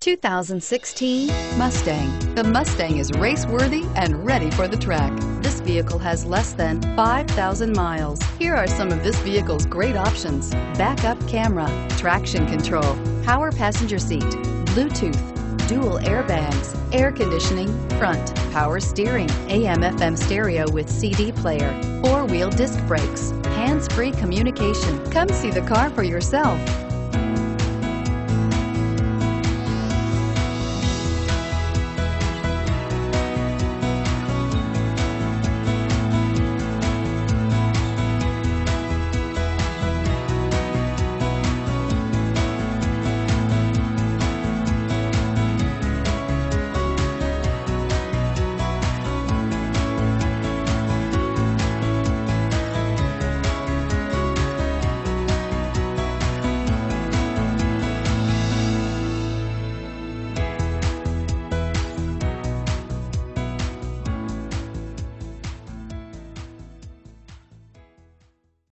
2016 Mustang. The Mustang is race-worthy and ready for the track. This vehicle has less than 5,000 miles. Here are some of this vehicle's great options: backup camera, traction control, power passenger seat, Bluetooth, dual airbags, air conditioning, front, power steering, AM/FM stereo with CD player, four-wheel disc brakes, hands-free communication. Come see the car for yourself.